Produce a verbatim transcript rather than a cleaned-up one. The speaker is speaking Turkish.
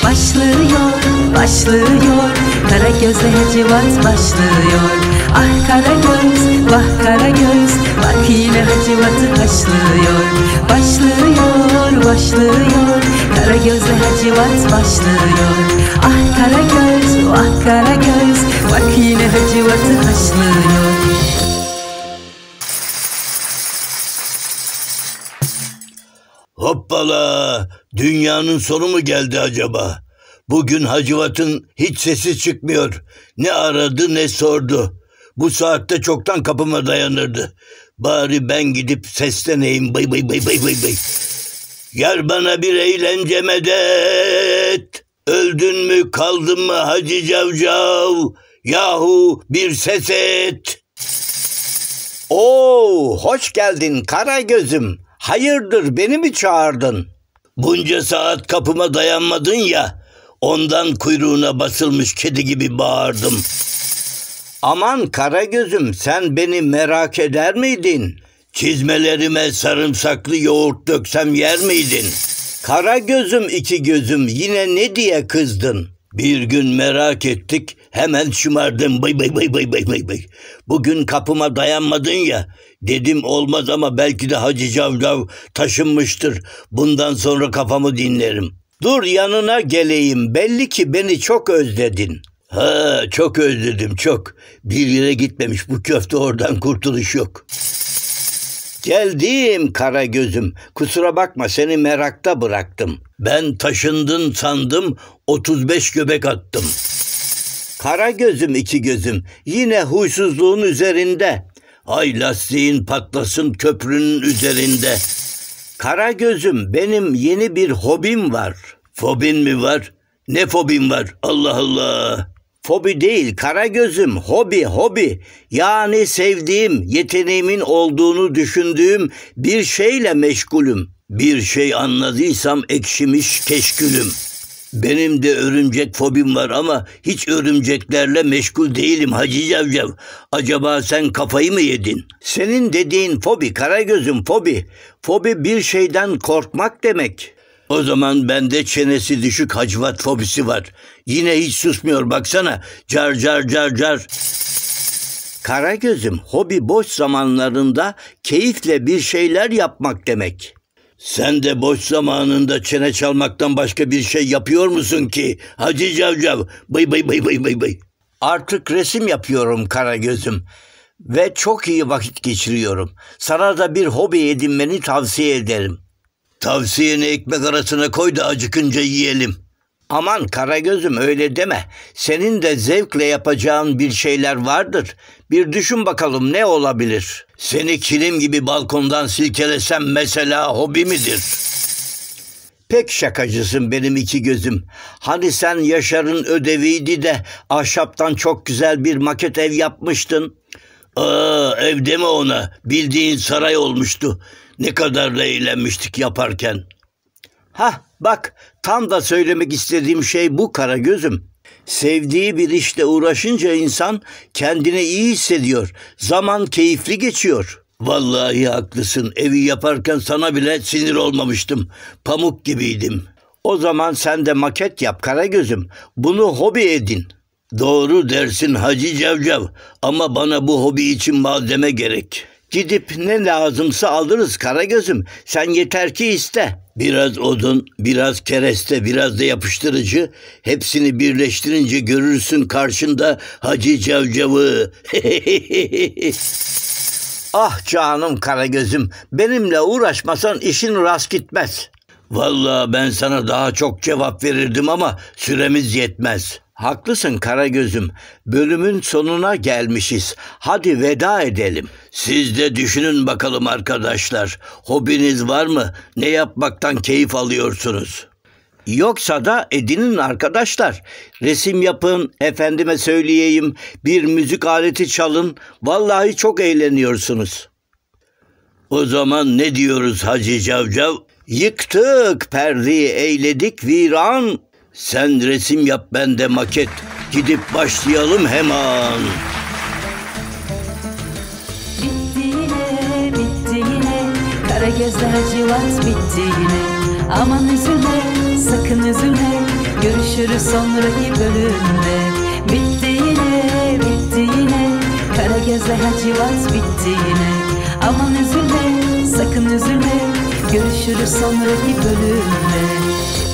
Başlıyor, başlıyor, kara gözle Hacivat başlıyor. Ah kara göz, vah kara göz, bak yine Hacivat'ı haşlıyor. Başlıyor, başlıyor, kara gözle Hacivat başlıyor. Ah kara göz, vah kara göz, bak yine Hacivat'ı haşlıyor. Hoppala! Dünyanın sonu mu geldi acaba? Bugün Hacivat'ın hiç sesi çıkmıyor. Ne aradı ne sordu. Bu saatte çoktan kapıma dayanırdı. Bari ben gidip sesleneyim. Bay bay bay bay bay bay. Yar bana bir eğlence medet. Öldün mü kaldın mı Hacı Cavcav? Yahu bir ses et. Oo, hoş geldin kara gözüm. Hayırdır, beni mi çağırdın? Bunca saat kapıma dayanmadın ya, ondan kuyruğuna basılmış kedi gibi bağırdım. Aman kara gözüm, sen beni merak eder miydin? Çizmelerime sarımsaklı yoğurt döksem yer miydin? Kara gözüm iki gözüm, yine ne diye kızdın? Bir gün merak ettik, hemen şımardım. Bay bay bay bay bay bay bay. Bugün kapıma dayanmadın ya, dedim olmaz ama belki de Hacı Cavcav taşınmıştır. Bundan sonra kafamı dinlerim. Dur yanına geleyim, belli ki beni çok özledin. Ha, çok özledim çok. Bir yere gitmemiş bu köfte, oradan kurtuluş yok. Geldim kara gözüm, kusura bakma seni merakta bıraktım. Ben taşındın sandım, otuz beş göbek attım. Kara gözüm iki gözüm, yine huysuzluğun üzerinde. Ay lastiğin patlasın köprünün üzerinde. Kara gözüm, benim yeni bir hobim var. Fobin mi var? Ne fobin var? Allah Allah. Fobi değil kara gözüm, hobi hobi. Yani sevdiğim, yeteneğimin olduğunu düşündüğüm bir şeyle meşgulüm. Bir şey anladıysam ekşimiş keşkülüm. Benim de örümcek fobim var ama hiç örümceklerle meşgul değilim Hacı Cavcav. Acaba sen kafayı mı yedin? Senin dediğin fobi kara gözüm, fobi. Fobi bir şeyden korkmak demek. O zaman bende çenesi düşük Hacivat fobisi var. Yine hiç susmuyor baksana. Car car car car. Kara gözüm, hobi boş zamanlarında keyifle bir şeyler yapmak demek. Sen de boş zamanında çene çalmaktan başka bir şey yapıyor musun ki Hacı Cavcav? Bay bay bay bay bay bay. Artık resim yapıyorum kara gözüm ve çok iyi vakit geçiriyorum. Sana da bir hobi edinmeni tavsiye ederim. Tavsiyeni ekmek arasına koy da acıkınca yiyelim. Aman kara gözüm öyle deme. Senin de zevkle yapacağın bir şeyler vardır. Bir düşün bakalım ne olabilir? Seni kilim gibi balkondan silkelesem mesela hobi midir? Pek şakacısın benim iki gözüm. Hani sen Yaşar'ın ödeviydi de ahşaptan çok güzel bir maket ev yapmıştın. Aa, ev deme ona. Bildiğin saray olmuştu. Ne kadar da eğlenmiştik yaparken. Hah bak, tam da söylemek istediğim şey bu kara gözüm. Sevdiği bir işle uğraşınca insan kendini iyi hissediyor. Zaman keyifli geçiyor. Vallahi haklısın. Evi yaparken sana bile sinir olmamıştım. Pamuk gibiydim. O zaman sen de maket yap kara gözüm. Bunu hobi edin. Doğru dersin Hacı Cavcav. Ama bana bu hobi için malzeme gerek. Gidip ne lazımsa alırız kara gözüm. Sen yeter ki iste. Biraz odun, biraz kereste, biraz da yapıştırıcı. Hepsini birleştirince görürsün karşında Hacı Cavcav'ı. Ah canım kara gözüm. Benimle uğraşmasan işin rast gitmez. Vallahi ben sana daha çok cevap verirdim ama süremiz yetmez. Haklısın kara gözüm. Bölümün sonuna gelmişiz. Hadi veda edelim. Siz de düşünün bakalım arkadaşlar. Hobiniz var mı? Ne yapmaktan keyif alıyorsunuz? Yoksa da edinin arkadaşlar. Resim yapın, efendime söyleyeyim, bir müzik aleti çalın. Vallahi çok eğleniyorsunuz. O zaman ne diyoruz Hacı Cavcav? Yıktık perdeyi, eyledik viran. Sen resim yap, ben de maket. Gidip başlayalım hemen. Bitti yine, bitti yine, kara gözler Hacivat bitti yine. Aman üzülme, sakın üzülme, Görüşürüz sonraki bölümde. Bitti yine, bitti yine, Karagöz'le Hacivat bitti yine. Aman üzülme, sakın üzülme, görüşürüz sonraki bölümde.